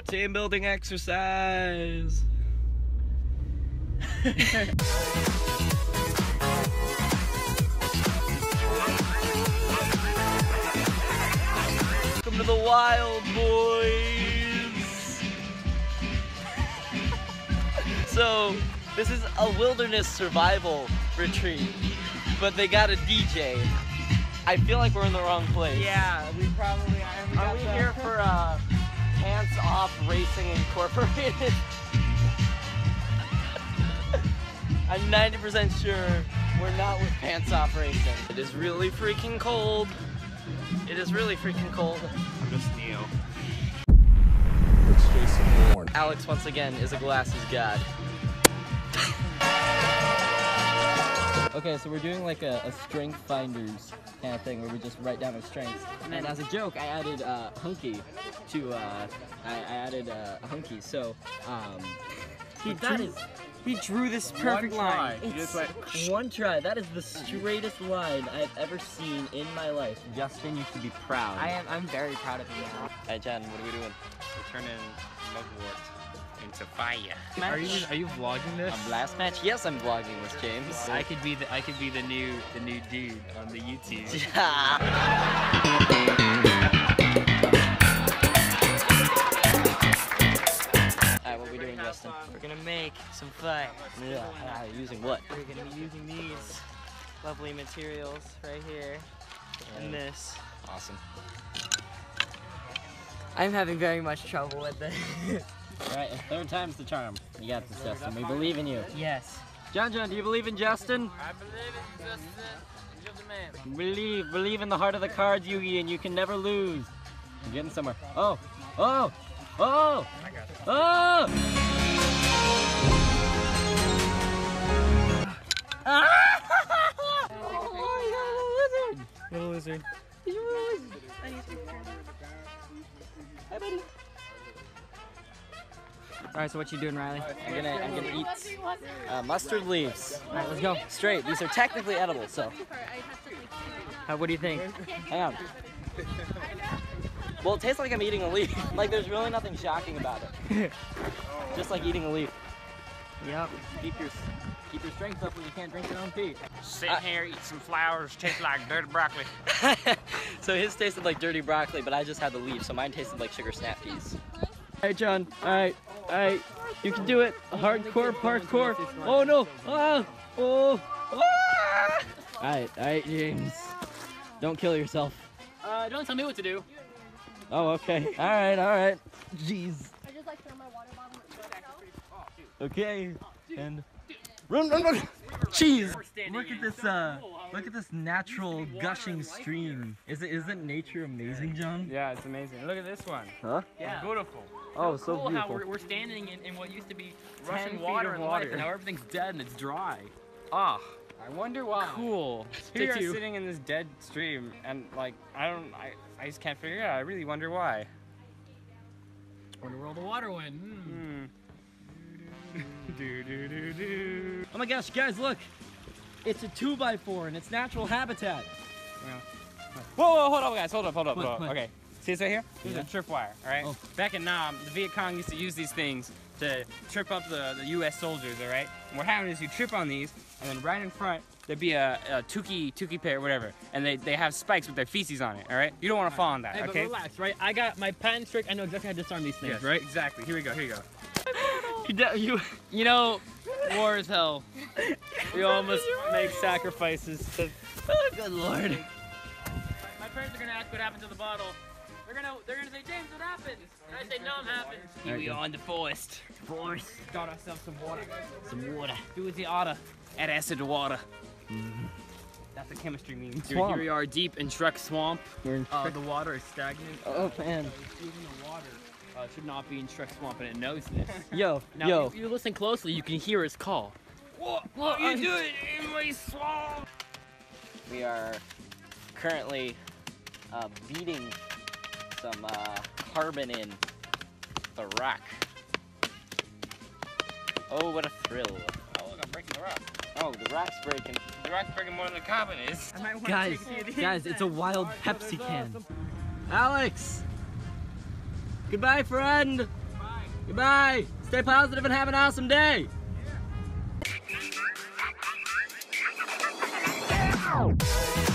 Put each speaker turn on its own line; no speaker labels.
Team building exercise. Welcome to the wild, boys. So, this is a wilderness survival retreat, but they got a DJ. I feel like we're in the wrong place.
Yeah, we probably are.
Are we here for Pants Off Racing Incorporated? I'm 90% sure we're not with Pants Off Racing. It is really freaking cold. It is really freaking cold.
I'm just Neo.
It's Jason Bourne.
Alex, once again, is a glasses god. Okay, so we're doing like a strength finders kind of thing where we just write down our strengths. And as a joke, I added hunky to, I added a hunky. So,
He drew this perfect line.
You just went.
One try. That is the straightest line I've ever seen in my life. Justin, you should be proud.
I'm very proud of you now.
Hey, Jen, what are we doing?
We're turning mugwort into fire.
Match.
Are you vlogging this?
A blast match? Yes, I'm vlogging this, James.
I could be the new dude on the YouTube.
Alright, what are we doing, Justin?
We're gonna make some fire.
Yeah, using what?
We're gonna be using these lovely materials right here and this.
Awesome.
I'm having very much trouble with this.
Alright, third time's the charm. You got this, Justin. We believe in you.
Yes.
John, do you believe in Justin?
I believe in Justin. You're the man.
Believe in the heart of the cards, Yugi, and you can never lose. You're getting somewhere. Oh! Oh! Oh! Oh! Oh,
Little lizard.
Hi, buddy.
Alright, so what you doing, Riley?
I'm gonna eat mustard leaves.
Alright, let's go.
Straight. These are technically edible, so
What do you think?
hang on. Well, it tastes like I'm eating a leaf. Like there's really nothing shocking about it. Just like eating a leaf.
Yep.
Keep your strength up when you can't drink your own pee.
Sit here, eat some flowers, taste like dirty broccoli.
So his tasted like dirty broccoli, but I just had the leaf, so mine tasted like sugar snap peas. Alright, John. Alright. You can do it. Hardcore parkour. Oh no. Oh. Alright, James. Don't kill yourself.
Don't tell me what to do.
Oh, okay. Alright. Jeez.
I just like throw my water bottle.
Okay. And run. Jeez. Look at this natural gushing stream. Isn't nature amazing, John?
Yeah, it's amazing. Look at this one.
Huh?
Yeah. Beautiful.
Oh, so
Cool how
beautiful.
we're standing in what used to be
10
rushing
feet
water
of
in life,
water.
and now everything's dead and it's dry.
Ah, I wonder why.
Cool.
Here
Take
we are
two.
sitting in this dead stream, and like I just can't figure it out. I really wonder why.
Wonder where all the water went.
Oh my gosh, guys, look! It's a 2x4 in its natural habitat.
Whoa, hold up, guys, hold up.
What?
Okay, see this right here? This
Yeah.
is a tripwire, all right?
Oh.
Back in Nam, the Viet Cong used to use these things to trip up the U.S. soldiers, all right? And what happened is you trip on these, and then right in front, there'd be a Tukey pair, whatever, and they have spikes with their feces on it, all right? You don't want to fall on that,
Hey, but
okay?
relax, right? I got my patent trick. I know exactly how to disarm these things,
Yes,
right?
exactly. Here we go.
You know, war is hell. We all must make sacrifices to.
Oh, good lord.
My parents are gonna ask what happened to the bottle. They're gonna say, James, what happened? And I say, nothing happened. Here we are in the forest.
Got ourselves some water.
Some water. Do as you oughta.
Add acid to water. That's what chemistry means.
Swamp.
Here we are deep in Shrek Swamp.
We're in
The water is stagnant.
Oh man.
Even the water should not be in Shrek Swamp, and it knows this.
Yo.
Now, if you listen closely, you can hear his call.
What are you doing in my swamp?
We are currently beating some carbon in the rock. Oh, what a thrill.
Oh, look, I'm breaking the rock.
Oh, the rock's breaking.
The rock's breaking more than the carbon is.
Guys, it's a wild Pepsi can. Alex! Goodbye, friend! Goodbye. Stay positive and have an awesome day. Yeah.